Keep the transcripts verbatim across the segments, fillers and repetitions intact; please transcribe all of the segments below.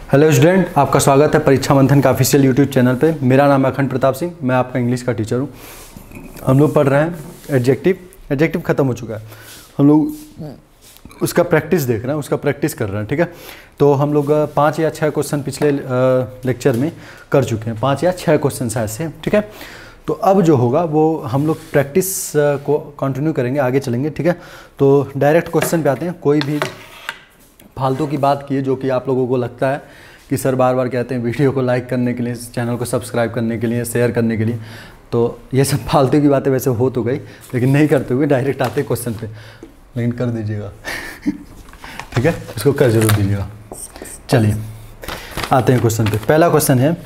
Hello student, आपका स्वागत है परीक्षा मंथन का ऑफिशियल यूट्यूब चैनल पे। मेरा नाम है अखंड प्रताप सिंह, मैं आपका इंग्लिश का टीचर हूँ। हम लोग पढ़ रहे हैं एडजेक्टिव। एडजेक्टिव ख़त्म हो चुका है, हम लोग उसका प्रैक्टिस देख रहे हैं, उसका प्रैक्टिस कर रहे हैं। ठीक है, तो हम लोग पाँच या छः क्वेश्चन पिछले लेक्चर में कर चुके हैं, पाँच या छः क्वेश्चन ऐसे। ठीक है, तो अब जो होगा वो हम लोग प्रैक्टिस को कंटिन्यू करेंगे, आगे चलेंगे। ठीक है, तो डायरेक्ट क्वेश्चन पे आते हैं। कोई भी फालतू की बात की है जो कि आप लोगों को लगता है कि सर बार बार कहते हैं वीडियो को लाइक करने के लिए, चैनल को सब्सक्राइब करने के लिए, शेयर करने के लिए, तो ये सब फालतू की बातें वैसे हो तो गई, लेकिन नहीं करते हुए डायरेक्ट आते क्वेश्चन पे, लेकिन कर दीजिएगा। ठीक है, इसको कर जरूर दीजिएगा। चलिए आते हैं क्वेश्चन पे। पहला क्वेश्चन है,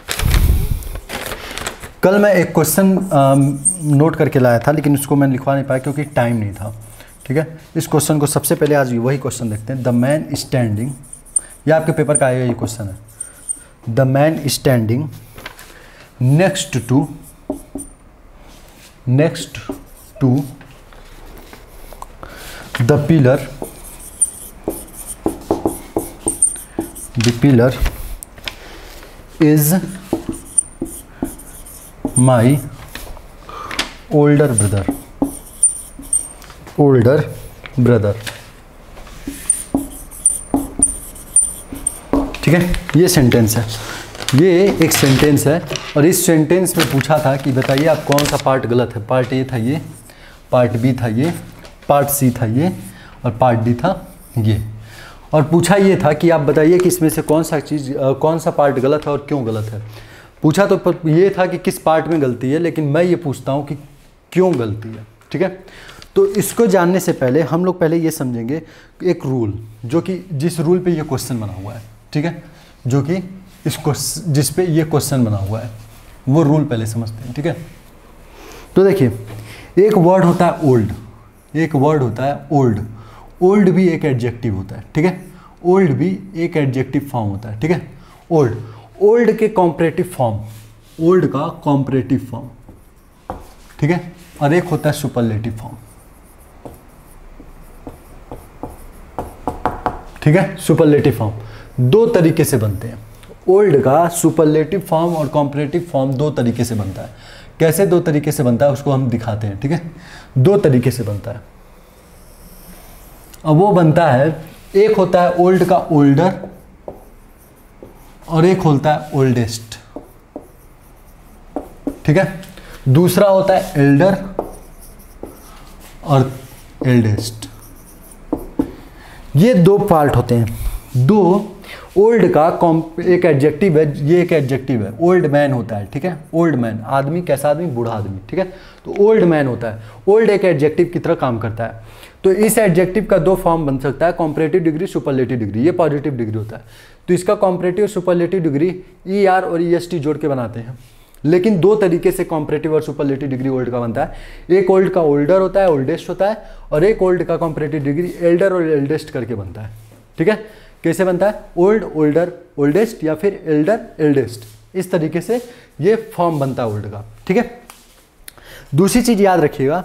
कल मैं एक क्वेश्चन नोट करके लाया था, लेकिन उसको मैं लिखवा नहीं पाया क्योंकि टाइम नहीं था। ठीक है, इस क्वेश्चन को सबसे पहले आज वही क्वेश्चन देखते हैं। द मैन स्टैंडिंग, यह आपके पेपर का आएगा, ये क्वेश्चन है। The man standing next to next to the pillar the pillar is my older brother older brother ठीक है, ये सेंटेंस है, ये एक सेंटेंस है। और इस सेंटेंस में पूछा था कि बताइए आप कौन सा पार्ट गलत है। पार्ट ए था ये, पार्ट बी था ये, पार्ट सी था ये, और पार्ट डी था ये। और पूछा ये था कि आप बताइए कि इसमें से कौन सा चीज़, कौन सा पार्ट गलत है और क्यों गलत है। पूछा तो ये था कि किस पार्ट में गलती है, लेकिन मैं ये पूछता हूँ कि क्यों गलती है। ठीक है, तो इसको जानने से पहले हम लोग पहले ये समझेंगे एक रूल, जो कि जिस रूल पे ये क्वेश्चन बना हुआ है। ठीक है, जो कि इस क्वेश्चन जिस पे ये क्वेश्चन बना हुआ है, वो रूल पहले समझते हैं। ठीक है, तो देखिए, एक वर्ड होता है ओल्ड, एक वर्ड होता है ओल्ड। ओल्ड भी एक एडजेक्टिव होता है। ठीक है, ओल्ड भी एक एडजेक्टिव फॉर्म होता है। ठीक है, ओल्ड ओल्ड के कॉम्परेटिव फॉर्म, ओल्ड का कॉम्परेटिव फॉर्म। ठीक है, और एक होता है सुपरलेटिव फॉर्म। ठीक है, सुपरलेटिव फॉर्म दो तरीके से बनते हैं। ओल्ड का सुपरलेटिव फॉर्म और कॉम्परेटिव फॉर्म दो तरीके से बनता है। कैसे दो तरीके से बनता है उसको हम दिखाते हैं। ठीक है, दो तरीके से बनता है। अब वो बनता है, एक होता है ओल्ड का ओल्डर और एक होता है ओल्डेस्ट। ठीक है, दूसरा होता है एल्डर और एल्डेस्ट। ये दो पार्ट होते हैं। दो ओल्ड का एक एडजेक्टिव है, ये एक एडजेक्टिव है, ओल्ड मैन होता है। ठीक है, ओल्ड मैन आदमी, कैसा आदमी, बूढ़ा आदमी। ठीक है, तो ओल्ड मैन होता है, ओल्ड एक एडजेक्टिव की तरह काम करता है। तो इस एडजेक्टिव का दो फॉर्म बन सकता है, कॉम्परेटिव डिग्री, सुपरलेटिव डिग्री। ये पॉजिटिव डिग्री होता है, तो इसका comparative superlative degree E R और ई एस टी जोड़ के बनाते हैं। लेकिन दो तरीके से कॉम्परेटिव और सुपरलेटिव डिग्री ओल्ड का बनता है। एक ओल्ड का ओल्डर होता है, ओल्डेस्ट होता है, और एक ओल्ड का कॉम्परेटिव डिग्री एल्डर और एल्डेस्ट करके बनता है। ठीक है, कैसे बनता है, ओल्ड ओल्डर ओल्डेस्ट या फिर एल्डर एल्डेस्ट, इस तरीके से ये फॉर्म बनता है ओल्ड का। ठीक है, दूसरी चीज याद रखिएगा,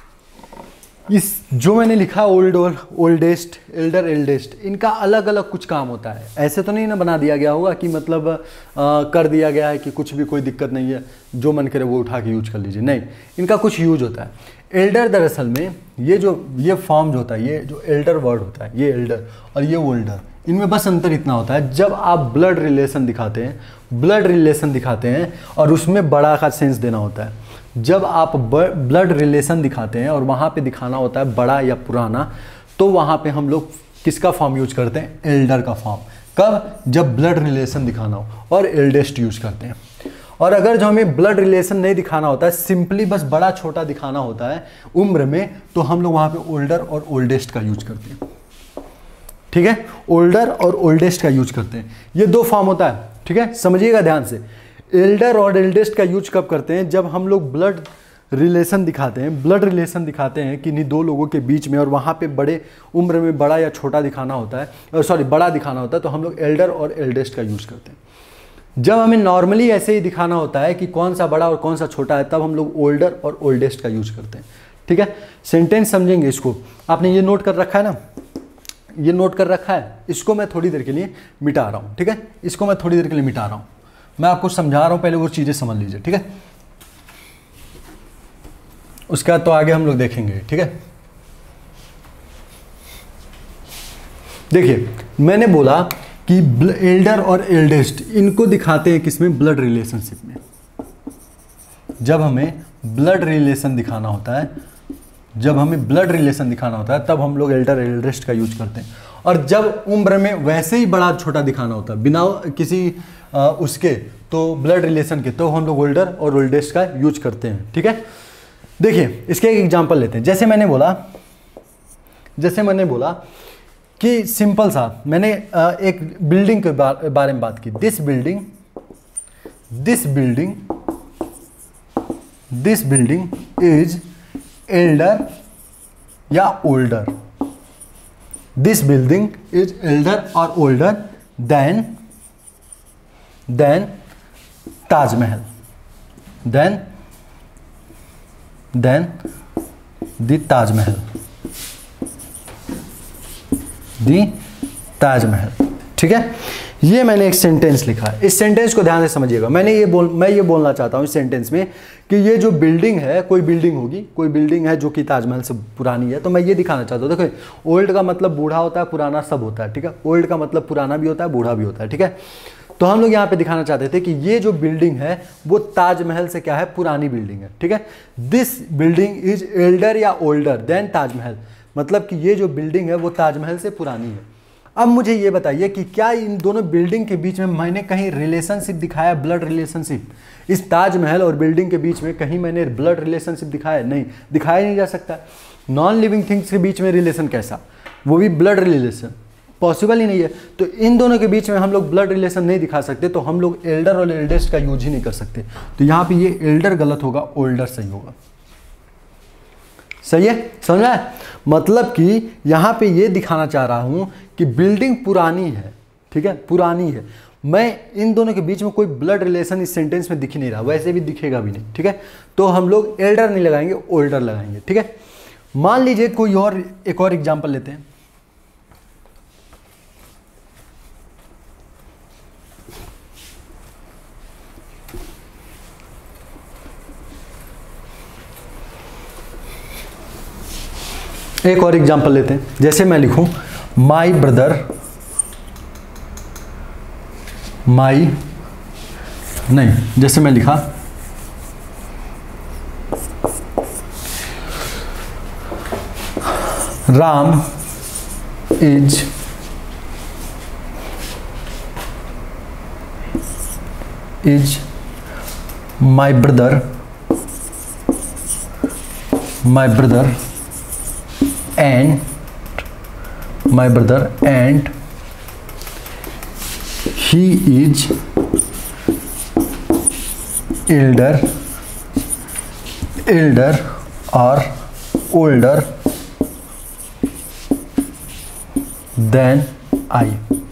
इस जो मैंने लिखा ओल्ड और ओल्डेस्ट, एल्डर एल्डेस्ट, इनका अलग अलग कुछ काम होता है। ऐसे तो नहीं ना बना दिया गया होगा कि मतलब आ, कर दिया गया है कि कुछ भी कोई दिक्कत नहीं है, जो मन करे वो उठा के यूज कर लीजिए। नहीं, इनका कुछ यूज होता है। एल्डर दरअसल में ये जो ये फॉर्म जो होता है, ये जो एल्डर वर्ड होता है, ये एल्डर और ये ओल्डर, इनमें बस अंतर इतना होता है, जब आप ब्लड रिलेशन दिखाते हैं, ब्लड रिलेशन दिखाते हैं और उसमें बड़ा का सेंस देना होता है। जब आप ब्लड रिलेशन दिखाते हैं और वहाँ पे दिखाना होता है बड़ा या पुराना, तो वहाँ पे हम लोग किसका फॉर्म यूज करते हैं, एल्डर का फॉर्म। कब, जब ब्लड रिलेशन दिखाना हो, और एल्डेस्ट यूज करते हैं। और अगर जो हमें ब्लड रिलेशन नहीं दिखाना होता है, सिंपली बस बड़ा छोटा दिखाना होता है उम्र में, तो हम लोग वहाँ पे ओल्डर और ओल्डेस्ट का यूज करते हैं। ठीक है, ओल्डर और ओल्डेस्ट का यूज करते हैं। ये दो फॉर्म होता है। ठीक है, समझिएगा ध्यान से। एल्डर और एल्डेस्ट का यूज कब करते हैं, जब हम लोग ब्लड रिलेशन दिखाते हैं, ब्लड रिलेशन दिखाते हैं किन्हीं दो लोगों के बीच में, और वहाँ पे बड़े उम्र में बड़ा या छोटा दिखाना होता है, सॉरी बड़ा दिखाना होता है, तो हम लोग एल्डर और एल्डेस्ट का यूज करते हैं। जब हमें नॉर्मली ऐसे ही दिखाना होता है कि कौन सा बड़ा और कौन सा छोटा है, तब हम लोग ओल्डर और ओल्डेस्ट का यूज करते हैं। ठीक है, सेंटेंस समझेंगे इसको, आपने ये नोट कर रखा है ना, ये नोट कर रखा है, इसको मैं थोड़ी देर के लिए मिटा रहा हूँ, ठीक है, इसको मैं थोड़ी देर के लिए मिटा रहा हूँ, मैं आपको समझा रहा हूँ, पहले वो चीज़ें समझ लीजिए, ठीक है। उसके बाद तो आगे हम लोग देखेंगे, ठीक है। देखिए मैंने बोला कि एल्डर और एल्डेस्ट इनको दिखाते हैं किसमें, ब्लड रिलेशनशिप में। जब हमें ब्लड रिलेशन दिखाना होता है, जब हमें ब्लड रिलेशन दिखाना होता है तब हम लोग एल्डर एल्डेस्ट का यूज करते हैं। और जब उम्र में वैसे ही बड़ा छोटा दिखाना होता है बिना किसी आ, उसके, तो ब्लड रिलेशन के, तो हम लोग ओल्डर और ओल्डेस्ट का यूज करते हैं, ठीक है। देखिए इसके एक एग्जांपल लेते हैं। जैसे मैंने बोला जैसे मैंने बोला कि सिंपल सा, मैंने एक बिल्डिंग के बारे में बात की। This building this building this building is elder या older, this building is elder और older than than Taj Mahal, than than the Taj Mahal the Taj Mahal, ठीक है। ये मैंने एक सेंटेंस लिखा है, इस सेंटेंस को ध्यान से समझिएगा। मैंने ये बोल मैं ये बोलना चाहता हूँ इस सेंटेंस में कि ये जो बिल्डिंग है, कोई बिल्डिंग होगी, कोई बिल्डिंग है जो कि ताजमहल से पुरानी है, तो मैं ये दिखाना चाहता हूँ। देखो ओल्ड का मतलब बूढ़ा होता है, पुराना सब होता है, ठीक है। ओल्ड का मतलब पुराना भी होता है, बूढ़ा भी होता है, ठीक है। तो हम लोग यहाँ पे दिखाना चाहते थे कि ये जो बिल्डिंग है वो ताजमहल से क्या है, पुरानी बिल्डिंग है, ठीक है। दिस बिल्डिंग इज एल्डर या ओल्डर देन ताजमहल, मतलब कि ये जो बिल्डिंग है वो ताजमहल से पुरानी है। अब मुझे ये बताइए कि क्या इन दोनों बिल्डिंग के बीच में मैंने कहीं रिलेशनशिप दिखाया, ब्लड रिलेशनशिप? इस ताजमहल और बिल्डिंग के बीच में कहीं मैंने ब्लड रिलेशनशिप दिखाया? नहीं, दिखाया नहीं जा सकता। नॉन लिविंग थिंग्स के बीच में रिलेशन कैसा, वो भी ब्लड रिलेशन, पॉसिबल ही नहीं है। तो इन दोनों के बीच में हम लोग ब्लड रिलेशन नहीं दिखा सकते, तो हम लोग एल्डर और एल्डेस्ट का यूज ही नहीं कर सकते। तो यहाँ पे ये एल्डर गलत होगा, ओल्डर सही होगा। सही है, समझा है? मतलब कि यहाँ पे ये दिखाना चाह रहा हूँ कि बिल्डिंग पुरानी है, ठीक है, पुरानी है। मैं इन दोनों के बीच में कोई ब्लड रिलेशन इस सेंटेंस में दिख ही नहीं रहा, वैसे भी दिखेगा भी नहीं, ठीक है। तो हम लोग एल्डर नहीं लगाएंगे, ओल्डर लगाएंगे, ठीक है। मान लीजिए कोई और एक और एग्जाम्पल लेते हैं। एक और एग्जाम्पल लेते हैं। जैसे मैं लिखूं माई ब्रदर, माई नहीं, जैसे मैं लिखा Ram is is my brother my brother and my brother and he is elder elder or older than I,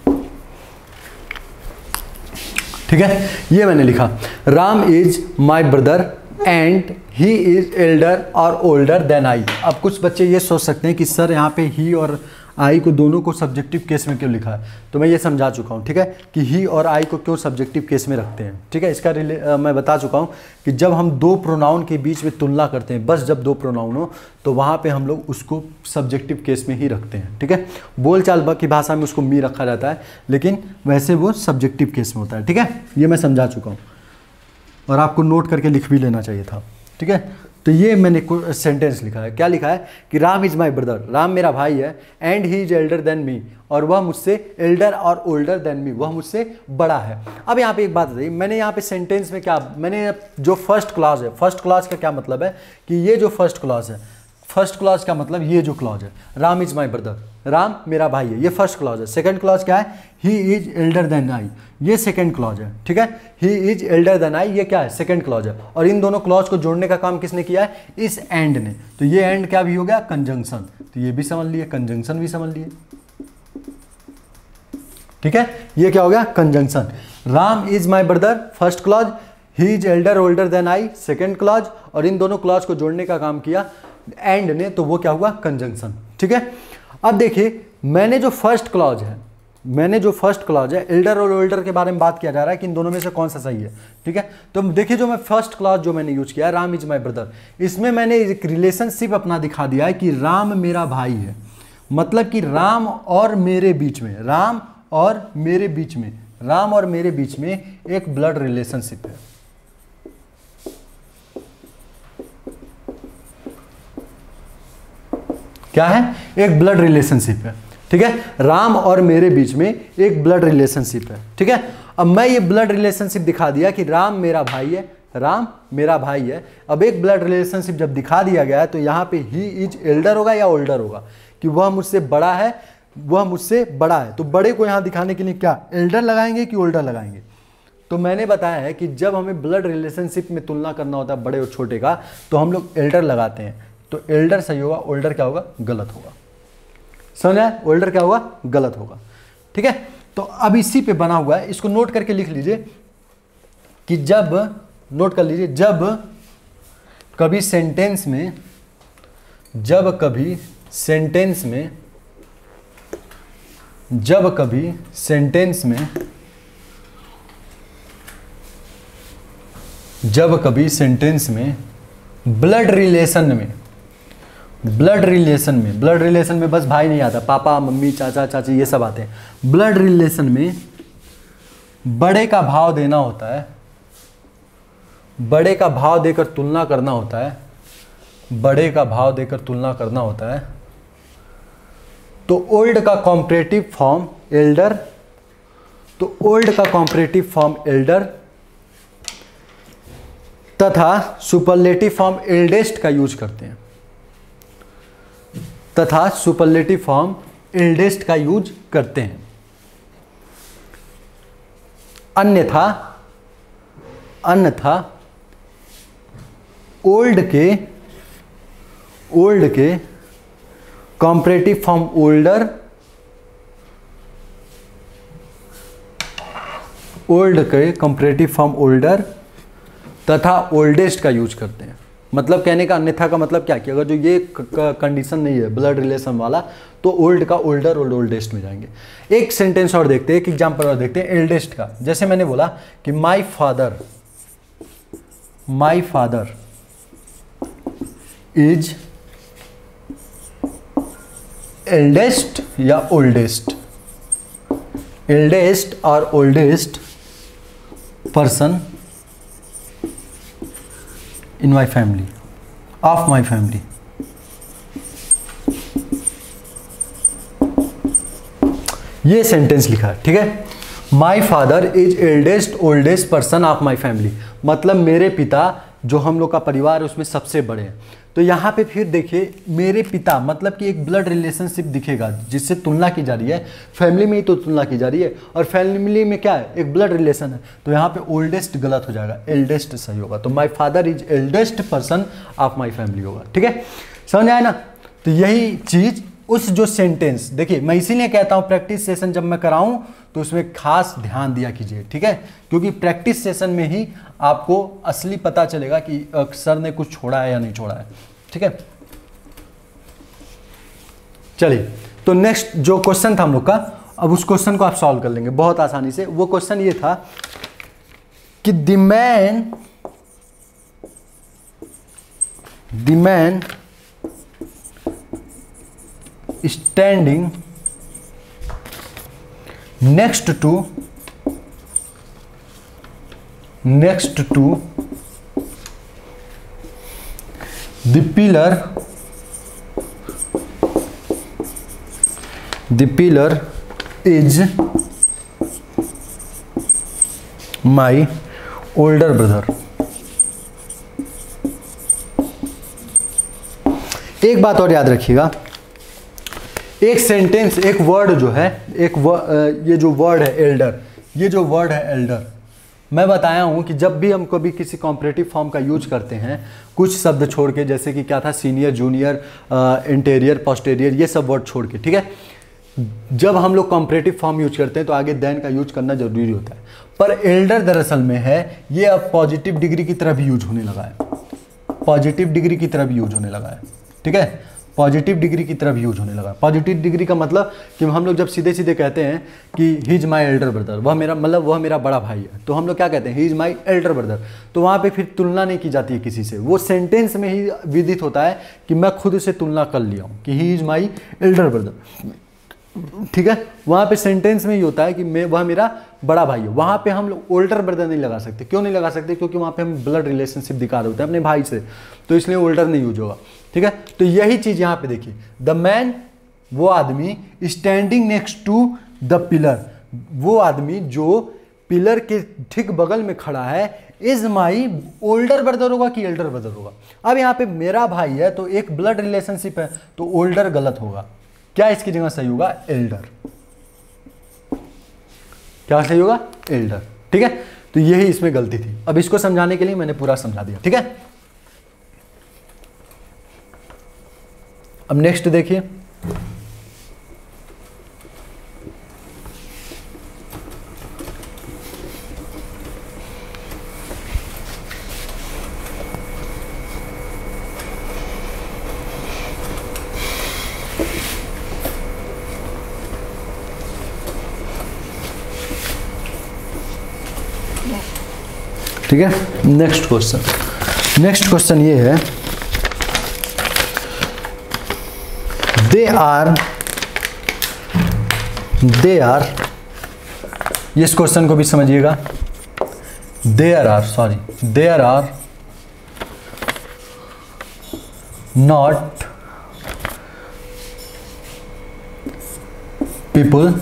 ठीक है। ये मैंने लिखा Ram is my brother and he is elder और ओल्डर देन आई। अब कुछ बच्चे ये सोच सकते हैं कि सर यहाँ पे ही और आई को दोनों को सब्जेक्टिव केस में क्यों लिखा है, तो मैं ये समझा चुका हूँ, ठीक है, कि ही और आई को क्यों सब्जेक्टिव केस में रखते हैं, ठीक है। इसका रिले आ, मैं बता चुका हूँ कि जब हम दो प्रोनाउन के बीच में तुलना करते हैं, बस जब दो प्रोनाउन हो तो वहाँ पे हम लोग उसको सब्जेक्टिव केस में ही रखते हैं, ठीक है। बोलचाल की भाषा में उसको मी रखा जाता है, लेकिन वैसे वो सब्जेक्टिव केस में होता है, ठीक है। ये मैं समझा चुका हूँ और आपको नोट करके लिख भी लेना चाहिए था, ठीक है। तो ये मैंने सेंटेंस लिखा है, क्या लिखा है कि Ram is my brother, Ram मेरा भाई है, and he is elder than me, और वह मुझसे एल्डर और ओल्डर देन मी, वह मुझसे बड़ा है। अब यहाँ पे एक बात बताइए, मैंने यहाँ पे सेंटेंस में क्या, मैंने जो फर्स्ट क्लॉज है, फर्स्ट क्लॉज का क्या मतलब है कि ये जो फर्स्ट क्लॉज है, फर्स्ट क्लॉज का मतलब ये जो क्लॉज है Ram is my brother, Ram मेरा भाई है, ये फर्स्ट क्लॉज है। सेकंड क्लॉज क्या है, he is elder than I, ये सेकंड क्लॉज है, ठीक है। He is elder than I, ये क्या है, सेकंड क्लॉज है। और इन दोनों क्लॉज को जोड़ने का काम किसने किया है, इस एंड ने। तो ये एंड क्या भी हो गया, कंजंक्शन। तो ये भी समझ लिए, कंजंक्शन भी समझ लिए, ठीक है। ये क्या हो गया, conjunction. Ram is my brother first clause, he is elder older than I second clause, और इन दोनों क्लॉज को जोड़ने का काम किया एंड ने, तो वो क्या हुआ, कंजंक्शन, ठीक है। अब देखिए मैंने जो फर्स्ट क्लॉज है मैंने जो फर्स्ट क्लॉज है एल्डर और ओल्डर के बारे में बात किया जा रहा है कि इन दोनों में से कौन सा सही है, ठीक है। तो देखिए जो मैं फर्स्ट क्लॉज जो मैंने यूज किया है, राम इज माई ब्रदर, इसमें मैंने एक रिलेशनशिप अपना दिखा दिया है कि राम मेरा भाई है। मतलब कि राम और मेरे बीच में राम और मेरे बीच में राम और मेरे बीच में एक ब्लड रिलेशनशिप है। क्या है? एक ब्लड रिलेशनशिप है, ठीक है। राम और मेरे बीच में एक ब्लड रिलेशनशिप है, ठीक है। अब मैं ये ब्लड रिलेशनशिप दिखा दिया कि राम मेरा भाई है, राम मेरा भाई है। अब एक ब्लड रिलेशनशिप जब दिखा दिया गया है तो यहाँ पे ही इज एल्डर होगा या ओल्डर होगा, कि वह मुझसे बड़ा है, वह मुझसे बड़ा है। तो बड़े को यहाँ दिखाने के लिए क्या एल्डर लगाएंगे कि ओल्डर लगाएंगे? तो मैंने बताया है कि जब हमें ब्लड रिलेशनशिप में तुलना करना होता है बड़े और छोटे का, तो हम लोग एल्डर लगाते हैं। तो एल्डर सही होगा, ओल्डर क्या होगा? गलत होगा। समझा? ओल्डर क्या होगा? गलत होगा, ठीक है। तो अब इसी पे बना हुआ है, इसको नोट करके लिख लीजिए कि जब, नोट कर लीजिए, जब कभी सेंटेंस में जब कभी सेंटेंस में जब कभी सेंटेंस में जब कभी सेंटेंस में ब्लड रिलेशन में ब्लड रिलेशन में ब्लड रिलेशन में बस भाई नहीं आता, पापा मम्मी चाचा चाची ये सब आते हैं। ब्लड रिलेशन में बड़े का भाव देना होता है, बड़े का भाव देकर तुलना करना होता है, बड़े का भाव देकर तुलना करना होता है। तो ओल्ड का कॉम्परेटिव फॉर्म एल्डर, तो ओल्ड का कॉम्परेटिव फॉर्म एल्डर तथा सुपरलेटिव फॉर्म एल्डेस्ट का यूज करते हैं तथा सुपरलेटिव फॉर्म एल्डेस्ट का यूज करते हैं। अन्यथा अन्यथा ओल्ड के ओल्ड के कॉम्परेटिव फॉर्म ओल्डर ओल्ड के कॉम्परेटिव फॉर्म ओल्डर तथा ओल्डेस्ट का यूज करते हैं। मतलब कहने का अन्यथा का मतलब क्या कि अगर जो ये कंडीशन नहीं है ब्लड रिलेशन वाला, तो ओल्ड का ओल्डर और ओल्डेस्ट में जाएंगे। एक सेंटेंस और देखते हैं, एक एग्जांपल और देखते हैं एल्डेस्ट का। जैसे मैंने बोला कि my father my father is eldest या ओल्डेस्ट, एल्डेस्ट और oldest person in my family, of my family. ये सेंटेंस लिखा है, ठीक है। My father is eldest oldest person of my family, मतलब मेरे पिता जो हम लोग का परिवार है उसमें सबसे बड़े हैं। तो यहाँ पे फिर देखिए मेरे पिता मतलब कि एक ब्लड रिलेशनशिप दिखेगा जिससे तुलना की जा रही है, फैमिली में ही तो तुलना की जा रही है, और फैमिली में क्या है? एक ब्लड रिलेशन है। तो यहाँ पे ओल्डेस्ट गलत हो जाएगा, एल्डेस्ट सही होगा। तो my father is eldest person of my family होगा, ठीक है। समझ आए ना? तो यही चीज उस जो सेंटेंस, देखिए मैं इसीलिए कहता हूँ प्रैक्टिस सेशन जब मैं कराऊं तो उसमें खास ध्यान दिया कीजिए, ठीक है। क्योंकि प्रैक्टिस सेशन में ही आपको असली पता चलेगा कि सर ने कुछ छोड़ा है या नहीं छोड़ा है, ठीक है। चलिए तो नेक्स्ट जो क्वेश्चन था हम लोग का, अब उस क्वेश्चन को आप सॉल्व कर लेंगे बहुत आसानी से। वो क्वेश्चन ये था कि the man the man standing next to next to the pillar the pillar is my older brother। एक बात और याद रखिएगा, एक सेंटेंस एक वर्ड जो है एक व, ये जो वर्ड है एल्डर, ये जो वर्ड है एल्डर, मैं बताया हूँ कि जब भी हम कभी किसी कॉम्परेटिव फॉर्म का यूज करते हैं कुछ शब्द छोड़ के, जैसे कि क्या था सीनियर जूनियर इंटीरियर पोस्टीरियर ये सब वर्ड छोड़ के, ठीक है। जब हम लोग कॉम्परेटिव फॉर्म यूज करते हैं तो आगे देन का यूज करना जरूरी होता है। पर एल्डर दरअसल में है ये अब पॉजिटिव डिग्री की तरफ यूज होने लगा है, पॉजिटिव डिग्री की तरफ यूज होने लगा है, ठीक है। पॉजिटिव डिग्री की तरफ यूज होने लगा। पॉजिटिव डिग्री का मतलब कि हम लोग जब सीधे सीधे कहते हैं कि he is my elder brother, वह मेरा मतलब वह मेरा बड़ा भाई है, तो हम लोग क्या कहते हैं, he is my elder brother. तो वहाँ पे फिर तुलना नहीं की जाती है किसी से, वो सेंटेंस में ही विदित होता है कि मैं खुद से तुलना कर लिया हूँ कि he is my elder brother, ठीक है। वहाँ पे सेंटेंस में ही होता है कि मैं वह मेरा बड़ा भाई है। वहाँ पे हम लोग ओल्डर ब्रदर नहीं लगा सकते। क्यों नहीं लगा सकते? क्योंकि वहाँ पे हम ब्लड रिलेशनशिप दिखा रहे होते हैं अपने भाई से, तो इसलिए ओल्डर नहीं यूज होगा, ठीक है। तो यही चीज़ यहाँ पे देखिए, द मैन, वो आदमी, standing next to the pillar, वो आदमी जो पिलर के ठीक बगल में खड़ा है, इज माई ओल्डर ब्रदर होगा कि एल्डर ब्रदर होगा? अब यहाँ पे मेरा भाई है तो एक ब्लड रिलेशनशिप है, तो ओल्डर गलत होगा। क्या इसकी जगह सही होगा? एल्डर। क्या सही होगा? एल्डर, ठीक है। तो यही इसमें गलती थी। अब इसको समझाने के लिए मैंने पूरा समझा दिया, ठीक है। अब नेक्स्ट देखिए, ठीक है। नेक्स्ट क्वेश्चन, नेक्स्ट क्वेश्चन ये है, दे आर दे आर इस क्वेश्चन को भी समझिएगा। There are sorry there are not people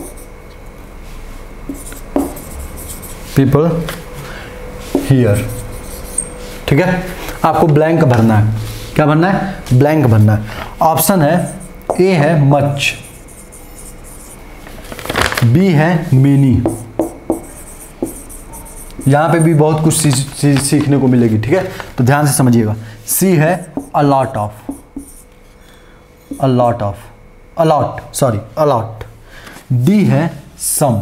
people here, ठीक है। आपको ब्लैंक भरना है। क्या भरना है? ब्लैंक भरना है। ऑप्शन है, ए है मच, बी है मेनी, यहां पे भी बहुत कुछ सीखने को मिलेगी, ठीक है, तो ध्यान से समझिएगा। सी है a lot of, a lot of allot sorry allot, D है सम।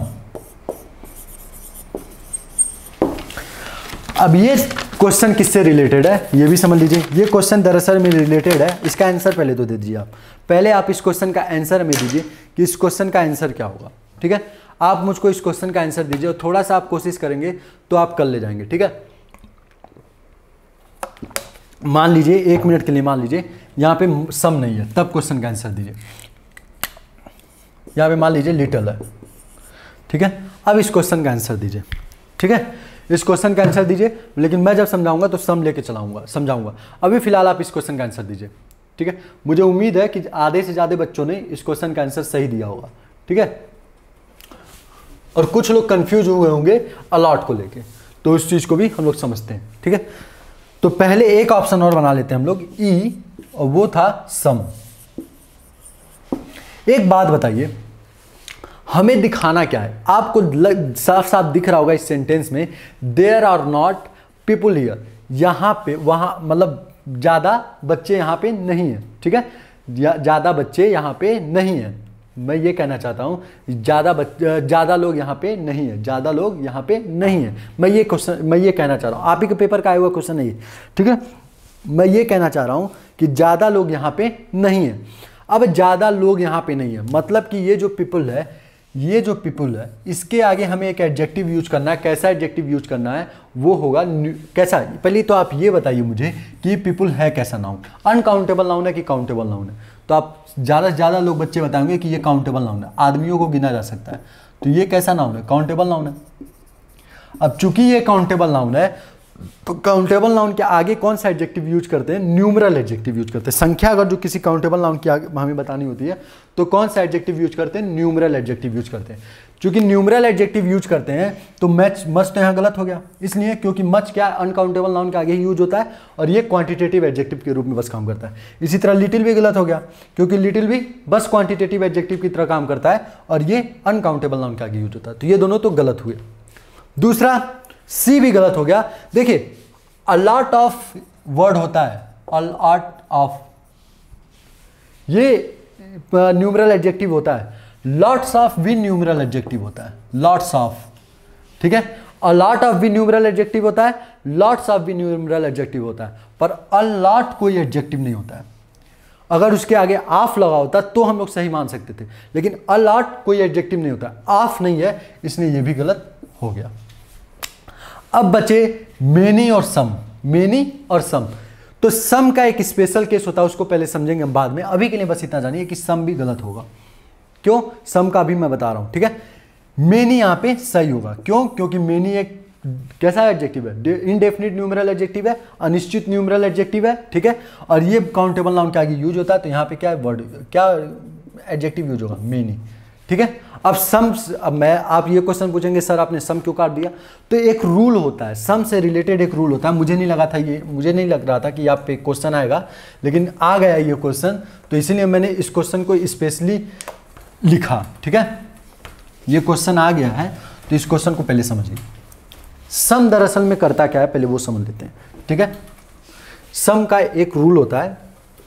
अब ये क्वेश्चन किससे रिलेटेड है ये भी समझ लीजिए। ये क्वेश्चन दरअसल में रिलेटेड है, इसका आंसर पहले तो दे दीजिए आप। पहले आप इस क्वेश्चन का आंसर में दीजिए कि इस क्वेश्चन का आंसर क्या होगा, ठीक है। आप मुझको इस क्वेश्चन का आंसर दीजिए और थोड़ा सा आप कोशिश करेंगे तो आप कर ले जाएंगे, ठीक है। मान लीजिए एक मिनट के लिए, मान लीजिए यहाँ पे सम नहीं है, तब क्वेश्चन का आंसर दीजिए। यहाँ पे मान लीजिए लिटिल है, ठीक है। अब इस क्वेश्चन का आंसर दीजिए, ठीक है। इस क्वेश्चन का आंसर दीजिए, लेकिन मैं जब समझाऊंगा तो सम लेके चलाऊंगा समझाऊंगा। अभी फिलहाल आप इस क्वेश्चन का आंसर दीजिए, ठीक है। मुझे उम्मीद है कि आधे से ज़्यादा बच्चों ने इस क्वेश्चन का आंसर सही दिया होगा, ठीक है। और कुछ लोग कंफ्यूज हुए होंगे अलॉट को लेके, तो इस चीज़ को भी हम लोग समझते हैं, ठीक है। तो पहले एक ऑप्शन और बना लेते हैं हम लोग, ई, और वो था सम। एक बात बताइए, हमें दिखाना क्या है? आपको साफ साफ दिख रहा होगा इस सेंटेंस में, there are not people here, यहाँ पे वहाँ मतलब ज़्यादा बच्चे यहाँ पे नहीं हैं, ठीक है। ज़्यादा बच्चे यहाँ पे नहीं हैं, मैं ये कहना चाहता हूँ, ज़्यादा ज़्यादा लोग यहाँ पे नहीं है, ज़्यादा लोग यहाँ पे नहीं है। मैं ये क्वेश्चन मैं ये कहना चाह रहा हूँ, आप ही के पेपर का आया हुआ क्वेश्चन नहीं है, ठीक है। मैं ये कहना चाह रहा हूँ कि ज़्यादा लोग यहाँ पे नहीं है। अब ज़्यादा लोग यहाँ पे नहीं है मतलब कि ये जो पीपल है, ये जो पीपल है, इसके आगे हमें एक एडजेक्टिव यूज करना है। कैसा एडजेक्टिव यूज करना है? वो होगा कैसा? पहले तो आप ये बताइए मुझे कि पीपल है कैसा नाउन, अनकाउंटेबल नाउन है कि काउंटेबल नाउन है? तो आप ज़्यादा से ज़्यादा लोग बच्चे बताएंगे कि ये काउंटेबल नाउन है, आदमियों को गिना जा सकता है, तो ये कैसा नाउन है? काउंटेबल नाउन है। अब चूंकि ये काउंटेबल नाउन है, तो काउंटेबल नाउन के आगे कौन सा एडजेक्टिव यूज करते हैं? न्यूमरल एडजेक्टिव यूज करते हैं। संख्या अगर जो किसी काउंटेबल नाउन की आगे हमें बतानी होती है तो कौन सा एडजेक्टिव यूज करते हैं? न्यूमरल एडजेक्टिव यूज करते हैं। चूंकि न्यूमरल एडजेक्टिव यूज करते हैं तो मैच मच तो यहाँ गलत हो गया, इसलिए क्योंकि मच क्या है? अनकाउंटेबल नाउन के आगे ही यूज होता है और ये क्वांटिटेटिव एडजेक्टिव के रूप में बस काम करता है। इसी तरह लिटिल भी गलत हो गया, क्योंकि लिटिल भी बस क्वांटिटेटिव एडजेक्टिव की तरह काम करता है और ये अनकाउंटेबल नाउन के आगे यूज होता है। तो ये दोनों तो गलत हुए। दूसरा सी भी गलत हो गया। देखिए a lot ऑफ वर्ड होता है, a lot ऑफ, ये न्यूमरल एडजेक्टिव होता है। लॉट्स ऑफ भी न्यूमरल एडजेक्टिव होता है, लॉट्स ऑफ, ठीक है। a lot ऑफ भी न्यूमरल एडजेक्टिव होता है, लॉट्स ऑफ भी न्यूमरल एडजेक्टिव होता है, पर a lot कोई एडजेक्टिव नहीं होता है। अगर उसके आगे ऑफ लगा होता तो हम लोग सही मान सकते थे, लेकिन अ लॉट कोई एडजेक्टिव नहीं होता, ऑफ नहीं है, इसलिए ये भी गलत हो गया। अब बचे मेनी और सम, मेनी और सम। तो सम का एक स्पेशल केस होता है, उसको पहले समझेंगे हम बाद में। अभी के लिए बस इतना जानिए कि सम भी गलत होगा। क्यों? सम का भी मैं बता रहा हूं, ठीक है। मेनी यहां पे सही होगा। क्यों? क्योंकि मेनी एक कैसा एडजेक्टिव है? इनडेफिनिट न्यूमेरल एडजेक्टिव है, अनिश्चित न्यूमेरल एडजेक्टिव है, ठीक है। और ये काउंटेबल नाउन के आगे यूज होता है, तो यहाँ पे क्या वर्ड, क्या एडजेक्टिव यूज होगा? मेनी, ठीक है। अब सम, अब मैं, आप ये क्वेश्चन पूछेंगे सर आपने सम क्यों काट दिया? तो एक रूल होता है, सम से रिलेटेड एक रूल होता है। मुझे नहीं लगा था ये, मुझे नहीं लग रहा था कि आप पे क्वेश्चन आएगा, लेकिन आ गया ये क्वेश्चन, तो इसीलिए मैंने इस क्वेश्चन को स्पेशली लिखा, ठीक है। ये क्वेश्चन आ गया है, तो इस क्वेश्चन को पहले समझिए। सम दरअसल में करता क्या है, पहले वो समझ लेते हैं, ठीक है। सम का एक रूल होता है,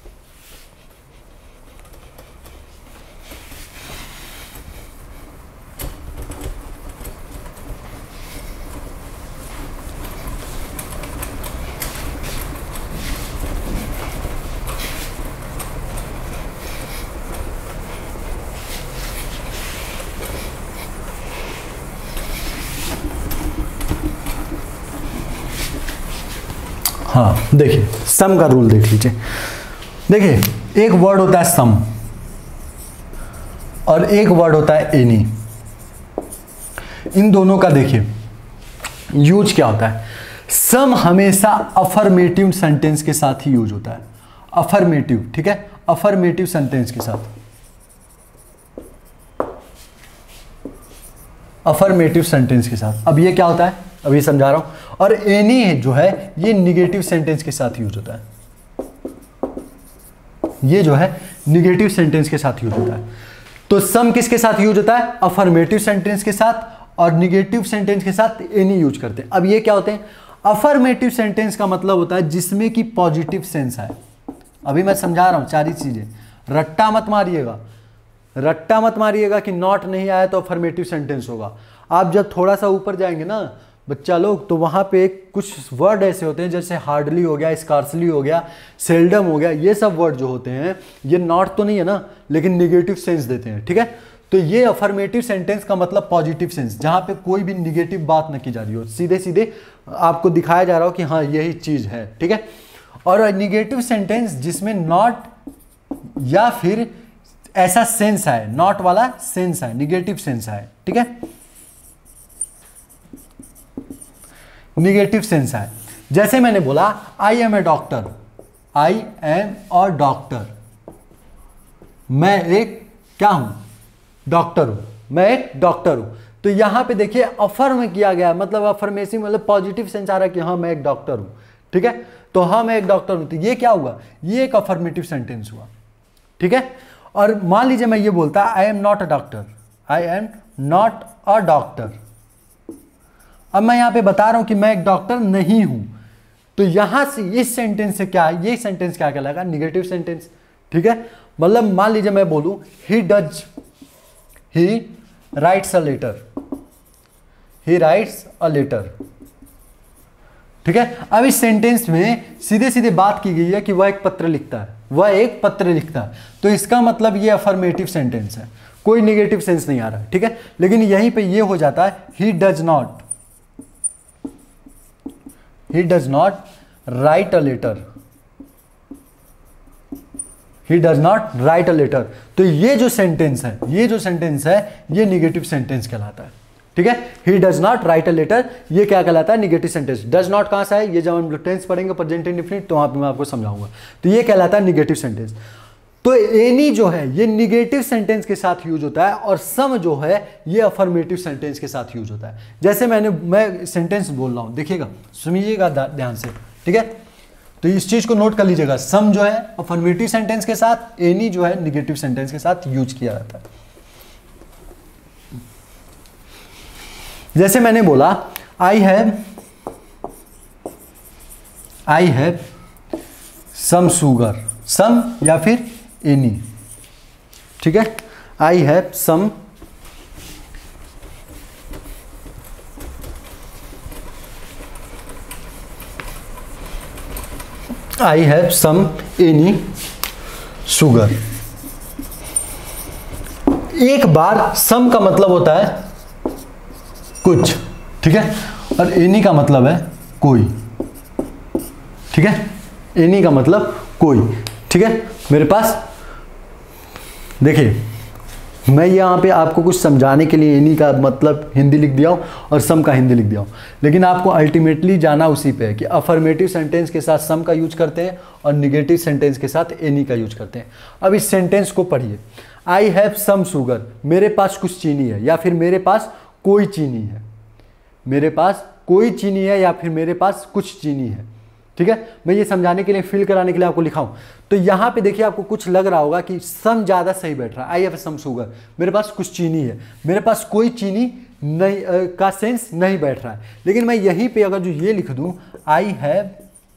हाँ देखिए सम का रूल देख लीजिए। देखिए एक वर्ड होता है सम और एक वर्ड होता है एनी। इन दोनों का देखिए यूज क्या होता है। सम हमेशा अफर्मेटिव सेंटेंस के साथ ही यूज होता है, अफर्मेटिव, ठीक है, अफर्मेटिव सेंटेंस के साथ, अफर्मेटिव सेंटेंस के साथ। अब ये क्या होता है, अभी समझा रहा हूं। और एनी जो है ये निगेटिव सेंटेंस के साथ यूज होता है, ये जो है निगेटिव सेंटेंस के साथ यूज होता है। तो सम किसके साथ यूज होता है? अफर्मेटिव सेंटेंस के साथ, और निगेटिव सेंटेंस के साथ एनी यूज करते हैं। अब ये क्या होते हैं? अफर्मेटिव सेंटेंस का मतलब होता है जिसमें कि पॉजिटिव सेंस है। अभी मैं समझा रहा हूं सारी चीजें, रट्टा मत मारिएगा, रट्टा मत मारिएगा कि नॉट नहीं आया तो अफर्मेटिव सेंटेंस होगा। आप जब थोड़ा सा ऊपर जाएंगे ना बच्चा लोग, तो वहाँ पे कुछ वर्ड ऐसे होते हैं जैसे हार्डली हो गया, स्कार्सली हो गया, सेल्डम हो गया, ये सब वर्ड जो होते हैं ये नॉट तो नहीं है ना, लेकिन निगेटिव सेंस देते हैं, ठीक है। तो ये अफर्मेटिव सेंटेंस का मतलब पॉजिटिव सेंस, जहाँ पे कोई भी निगेटिव बात न की जा रही हो, सीधे सीधे आपको दिखाया जा रहा हो कि हाँ यही चीज़ है, ठीक है। और निगेटिव सेंटेंस जिसमें नॉट या फिर ऐसा सेंस है, नॉट वाला सेंस है, निगेटिव सेंस है, ठीक है, निगेटिव सेंस है। जैसे मैंने बोला I am a doctor, I am a doctor, मैं एक क्या हूं? डॉक्टर हूं, मैं एक डॉक्टर हूं। तो यहां पे देखिए अफर्म किया गया, मतलब अफर्मेटिव मतलब पॉजिटिव सेंस आ रहा है कि हाँ मैं एक डॉक्टर हूं, ठीक है। तो हाँ मैं एक डॉक्टर हूं, तो ये क्या हुआ? ये एक अफर्मेटिव सेंटेंस हुआ, ठीक है। और मान लीजिए मैं ये बोलता I am not a doctor, I am not a doctor. अब मैं यहां पे बता रहा हूं कि मैं एक डॉक्टर नहीं हूं, तो यहां से इस सेंटेंस से क्या, ये सेंटेंस क्या कहलाएगा? निगेटिव सेंटेंस, ठीक है। मतलब मान लीजिए मैं बोलूं he does, he writes a letter, he writes a letter, ठीक है। अब इस सेंटेंस में सीधे सीधे बात की गई है कि वह एक पत्र लिखता है, वह एक पत्र लिखता है, तो इसका मतलब ये अफर्मेटिव सेंटेंस है, कोई निगेटिव सेंस नहीं आ रहा है, ठीक है। लेकिन यहीं पे ये हो जाता है he does not, he does not write a letter, he does not write a letter। तो ये जो सेंटेंस है, ये जो सेंटेंस है ये निगेटिव सेंटेंस कहलाता है, ठीक है। he does not write a letter, ये क्या कहलाता है? Negative sentence. does not कहां से है? ये जब हम लोग टेंस पढ़ेंगे प्रेजेंट इंडेफिनिट, तो वहां पे मैं आपको समझाऊंगा। तो ये कहलाता है निगेटिव सेंटेंस। तो एनी जो है ये निगेटिव सेंटेंस के साथ यूज होता है, और सम जो है ये अफर्मेटिव सेंटेंस के साथ यूज होता है। जैसे मैंने मैं सेंटेंस बोल रहा हूं, देखिएगा, सुनिएगा ध्यान से, ठीक है। तो इस चीज को नोट कर लीजिएगा, सम जो है अफर्मेटिव सेंटेंस के साथ, एनी जो है निगेटिव सेंटेंस के साथ यूज किया जाता है। जैसे मैंने बोला I have, I have some sugar, some या फिर एनी, ठीक है। I have some I have some any sugar. एक बार सम का मतलब होता है कुछ, ठीक है, और एनी का मतलब है कोई, ठीक है, एनी का मतलब कोई, ठीक है। मेरे पास देखिए, मैं यहाँ पे आपको कुछ समझाने के लिए एनी का मतलब हिंदी लिख दिया हूँ और सम का हिंदी लिख दिया हूँ, लेकिन आपको अल्टीमेटली जाना उसी पे है कि अफर्मेटिव सेंटेंस के साथ सम का यूज करते हैं और निगेटिव सेंटेंस के साथ एनी का यूज करते हैं। अब इस सेंटेंस को पढ़िए, आई हैव सम शुगर, मेरे पास कुछ चीनी है, या फिर मेरे पास कोई चीनी है, मेरे पास कोई चीनी है या फिर मेरे पास कुछ चीनी है, ठीक है। मैं ये समझाने के लिए, फील कराने के लिए आपको लिखा हूं। तो यहां पे देखिए आपको कुछ लग रहा होगा कि सम ज्यादा सही बैठ रहा है, आई हैव सम शुगर, मेरे पास कुछ चीनी है, मेरे पास कोई चीनी नहीं आ, का सेंस नहीं बैठ रहा है। लेकिन मैं यहीं पे अगर जो ये लिख दूं, I have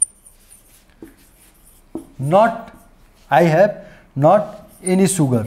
not, I have not any sugar.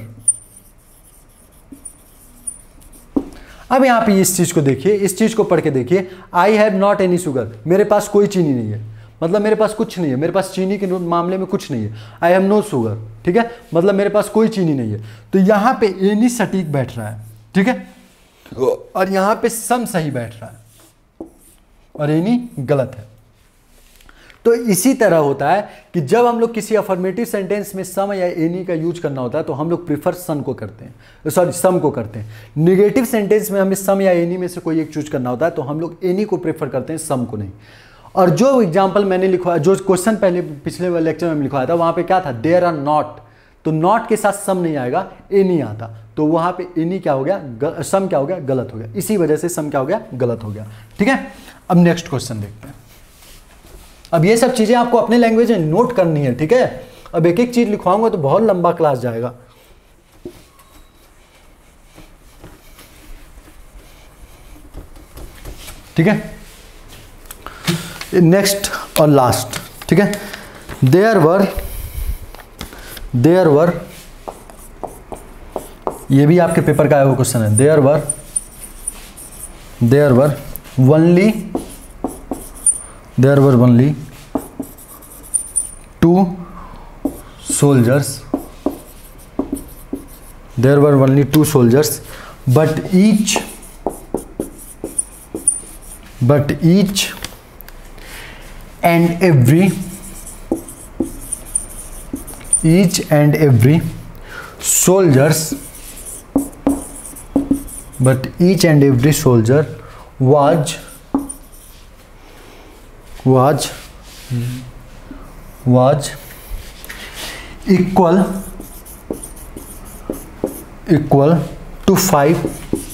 अब यहां पे इस चीज को देखिए, इस चीज को पढ़ के देखिए, I have not any sugar, मेरे पास कोई चीनी नहीं है, मतलब मेरे पास कुछ नहीं है, मेरे पास चीनी के मामले में कुछ नहीं है। आई हैव नो शुगर, ठीक है, मतलब मेरे पास कोई चीनी नहीं है। तो यहां पे एनी सटीक बैठ रहा है, ठीक है, और यहां पे सम सही बैठ रहा है और एनी गलत है। तो इसी तरह होता है कि जब हम लोग किसी अफर्मेटिव सेंटेंस में सम या एनी का यूज करना होता है तो हम लोग प्रीफर सन को करते हैं, सॉरी सम को करते हैं। निगेटिव सेंटेंस में हमें सम या एनी में से कोई एक चूज करना होता है तो हम लोग एनी को प्रेफर करते हैं, सम को नहीं। और जो एग्जाम्पल मैंने लिखवाया, जो क्वेश्चन पहले पिछले वाले लेक्चर में लिखवाया था, वहां पे क्या था, देयर आर नॉट, तो नॉट के साथ सम नहीं आएगा, एनी आता, तो वहां पे एनी क्या हो गया, सम क्या हो गया, गलत हो गया। इसी वजह से सम क्या हो गया, गलत हो गया, ठीक है। अब नेक्स्ट क्वेश्चन देखते हैं। अब ये सब चीजें आपको अपने लैंग्वेज में नोट करनी है, ठीक है। अब एक एक चीज लिखवाऊंगा तो बहुत लंबा क्लास जाएगा। ठीक है, नेक्स्ट और लास्ट, ठीक है। देयर वर, देयर वर, ये भी आपके पेपर का आया हुआ क्वेश्चन है। There were, there were only, there were only two soldiers, there were only two soldiers, but each, but each and every, each and every soldiers, but each and every soldier was, was, was equal, equal to five,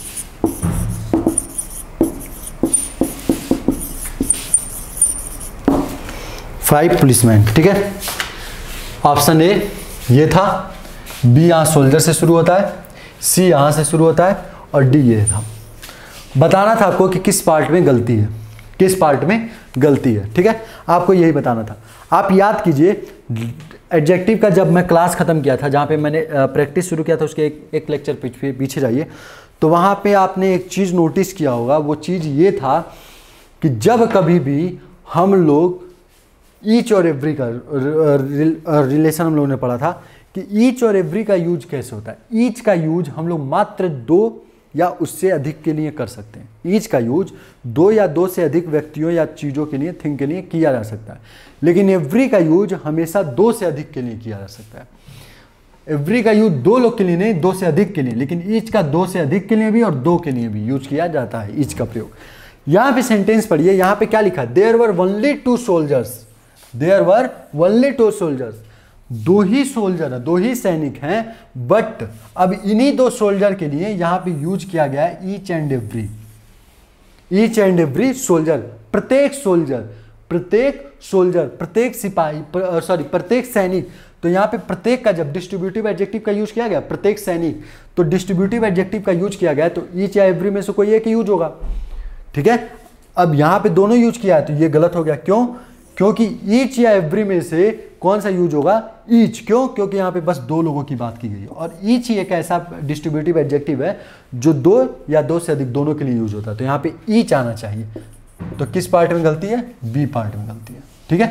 five policeman, ठीक है। Option A ये था, B यहां soldier से शुरू होता है, सी यहां से शुरू होता है और डी ये था। बताना था आपको कि किस पार्ट में गलती है, किस पार्ट में गलती है, ठीक है, आपको यही बताना था। आप याद कीजिए एडजेक्टिव का जब मैं क्लास खत्म किया था, जहां पे मैंने प्रैक्टिस शुरू किया था, उसके एक, एक लेक्चर पीछे पीछे जाइए, तो वहां पे आपने एक चीज नोटिस किया होगा। वो चीज ये था कि जब कभी भी हम लोग ईच और एवरी का रिलेशन हम लोगों ने पढ़ा था कि ईच और एवरी का यूज कैसे होता है। ईच का यूज हम लोग मात्र दो या उससे अधिक के लिए कर सकते हैं। ईच का यूज दो या दो से अधिक व्यक्तियों या चीज़ों के लिए, थिंग के लिए किया जा सकता है, लेकिन एवरी का यूज हमेशा दो से अधिक के लिए किया जा सकता है। एवरी का यूज दो लोग के लिए नहीं, दो से अधिक के लिए, लेकिन ईच का दो से अधिक के लिए भी और दो के लिए भी यूज किया जाता है ईच का प्रयोग। यहाँ पे सेंटेंस पढ़िए, यहाँ पे क्या लिखा है, there were only two soldiers, there were only two soldiers, दो ही सोल्जर है, दो ही सैनिक हैं, बट अब इन्हीं दो सोल्जर के लिए यहां पे यूज किया गया है each and every, each and every soldier, प्रत्येक सोल्जर, प्रत्येक सोल्जर, प्रत्येक सिपाही, सॉरी प्रत्येक सैनिक। तो यहां पे प्रत्येक का जब डिस्ट्रीब्यूटिव एडजेक्टिव का यूज किया गया, प्रत्येक सैनिक, तो डिस्ट्रीब्यूटिव एडजेक्टिव का यूज किया गया, तो ईच या एवरी में से कोई एक यूज होगा, ठीक है। अब यहां पे दोनों यूज किया है तो ये गलत हो गया, क्यों, क्योंकि ईच या एवरी में से कौन सा यूज होगा, ईच, क्यों, क्योंकि यहाँ पे बस दो लोगों की बात की गई है, और ईच ही एक ऐसा डिस्ट्रीब्यूटिव एडजेक्टिव है जो दो या दो से अधिक दोनों के लिए यूज होता है, तो यहाँ पे ईच आना चाहिए। तो किस पार्ट में गलती है, बी पार्ट में गलती है, ठीक है।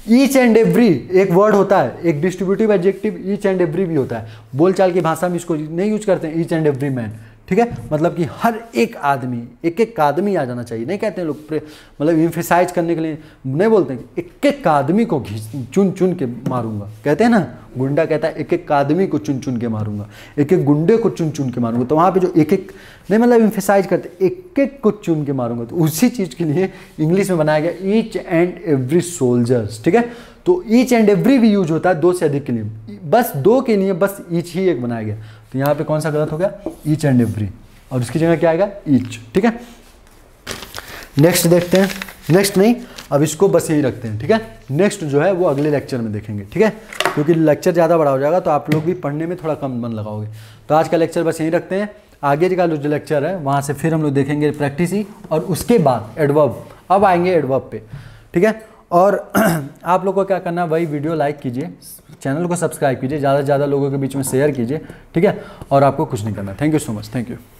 ईच एंड एवरी एक वर्ड होता है, एक distributive adjective each and every भी होता है। बोलचाल की भाषा में इसको नहीं यूज करते हैं ईच एंड एवरी मैन, ठीक है, मतलब कि हर एक आदमी, एक एक आदमी आ जाना चाहिए। नहीं कहते हैं लोग, मतलब इम्फेसाइज करने के लिए नहीं बोलते हैं एक एक आदमी को चुन चुन के मारूंगा, कहते हैं ना, गुंडा कहता है एक एक आदमी को चुन चुन के मारूंगा, एक एक गुंडे को चुन चुन के मारूंगा। तो वहाँ पे जो एक एक नहीं मतलब इम्फेसाइज करते एक एक को चुन के मारूंगा, तो उसी चीज़ के लिए इंग्लिश में बनाया गया ईच एंड एवरी सोल्जर्स, ठीक है। तो ईच एंड एवरी भी यूज होता है दो से अधिक के लिए, बस दो के लिए बस ईच ही एक बनाया गया। तो यहाँ पे कौन सा गलत हो गया, ईच एंड एवरी, और उसकी जगह क्या आएगा, ईच, ठीक है। नेक्स्ट देखते हैं, नेक्स्ट नहीं, अब इसको बस यही रखते हैं, ठीक है। नेक्स्ट जो है वो अगले लेक्चर में देखेंगे, ठीक है, क्योंकि लेक्चर ज़्यादा बड़ा हो जाएगा तो आप लोग भी पढ़ने में थोड़ा कम मन लगाओगे। तो आज का लेक्चर बस यही रखते हैं, आगे का जो लेक्चर है वहाँ से फिर हम लोग देखेंगे प्रैक्टिस ही, और उसके बाद एडवर्ब, अब आएंगे एडवर्ब पे, ठीक है। और आप लोग को क्या करना है, वही वीडियो लाइक कीजिए, चैनल को सब्सक्राइब कीजिए, ज़्यादा से ज़्यादा लोगों के बीच में शेयर कीजिए, ठीक है, और आपको कुछ नहीं करना। Thank you so much, thank you.